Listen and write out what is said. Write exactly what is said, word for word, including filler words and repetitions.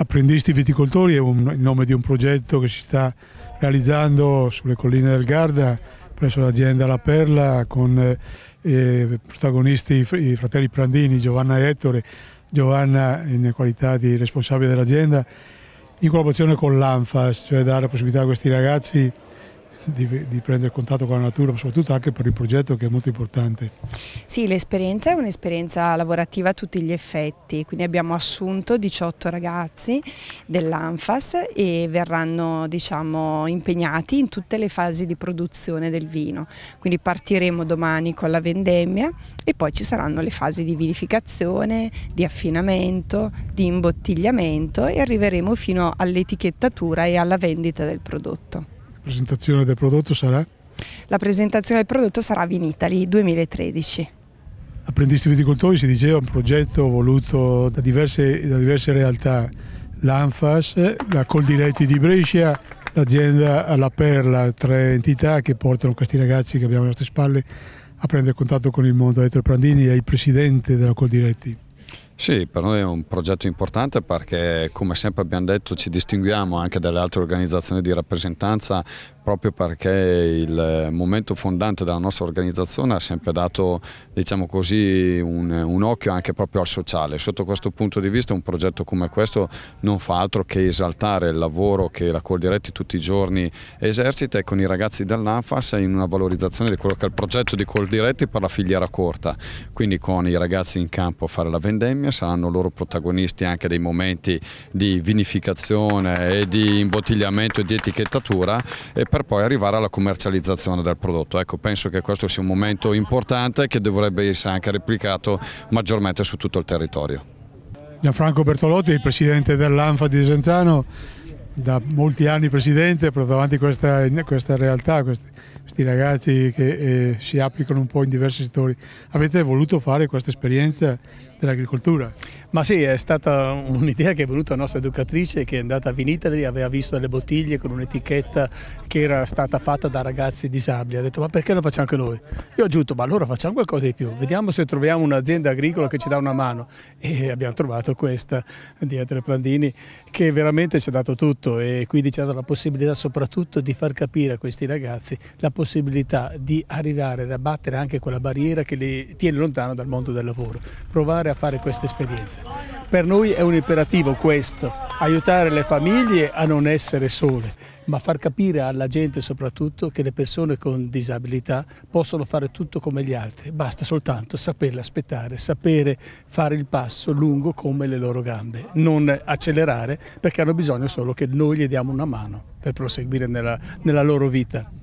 Apprendisti viticoltori è un, il nome di un progetto che si sta realizzando sulle colline del Garda presso l'azienda La Perla con eh, protagonisti i fratelli Prandini, Giovanna e Ettore, Giovanna in qualità di responsabile dell'azienda, in collaborazione con l'ANFAS, cioè dare la possibilità a questi ragazzi Di, di prendere contatto con la natura, ma soprattutto anche per il progetto che è molto importante. Sì, l'esperienza è un'esperienza lavorativa a tutti gli effetti, quindi abbiamo assunto diciotto ragazzi dell'ANFAS e verranno, diciamo, impegnati in tutte le fasi di produzione del vino, quindi partiremo domani con la vendemmia e poi ci saranno le fasi di vinificazione, di affinamento, di imbottigliamento e arriveremo fino all'etichettatura e alla vendita del prodotto. La presentazione del prodotto sarà? La presentazione del prodotto sarà Vinitaly duemilatredici. Apprendisti viticoltori, si diceva, un progetto voluto da diverse, da diverse realtà, l'ANFAS, la Coldiretti di Brescia, l'azienda La Perla, tre entità che portano questi ragazzi che abbiamo alle nostre spalle a prendere contatto con il mondo. Ettore Prandini è il presidente della Coldiretti. Sì, per noi è un progetto importante perché, come sempre abbiamo detto, ci distinguiamo anche dalle altre organizzazioni di rappresentanza proprio perché il momento fondante della nostra organizzazione ha sempre dato, diciamo così, un, un occhio anche proprio al sociale. Sotto questo punto di vista un progetto come questo non fa altro che esaltare il lavoro che la Coldiretti tutti i giorni esercita e con i ragazzi dell'ANFAS in una valorizzazione di quello che è il progetto di Coldiretti per la filiera corta, quindi con i ragazzi in campo a fare la vendemmia saranno loro protagonisti anche dei momenti di vinificazione e di imbottigliamento e di etichettatura e per poi arrivare alla commercializzazione del prodotto. Ecco, penso che questo sia un momento importante che dovrebbe essere anche replicato maggiormente su tutto il territorio. Gianfranco Bertolotti, il presidente dell'ANFA di Desenzano, da molti anni presidente, porta avanti questa, questa realtà, questi, questi ragazzi che eh, si applicano un po' in diversi settori. Avete voluto fare questa esperienza dell'agricoltura? Ma sì, è stata un'idea che è venuta alla nostra educatrice che è andata a Vinitaly, aveva visto delle bottiglie con un'etichetta che era stata fatta da ragazzi disabili, ha detto ma perché lo facciamo anche noi? Io ho aggiunto ma allora facciamo qualcosa di più, vediamo se troviamo un'azienda agricola che ci dà una mano e abbiamo trovato questa di Ettore Prandini che veramente ci ha dato tutto e quindi ci ha dato la possibilità soprattutto di far capire a questi ragazzi la possibilità di arrivare ad abbattere anche quella barriera che li tiene lontano dal mondo del lavoro, provare a fare questa esperienza. Per noi è un imperativo questo, aiutare le famiglie a non essere sole, ma far capire alla gente soprattutto che le persone con disabilità possono fare tutto come gli altri, basta soltanto saperle aspettare, sapere fare il passo lungo come le loro gambe, non accelerare perché hanno bisogno solo che noi gli diamo una mano per proseguire nella, nella loro vita.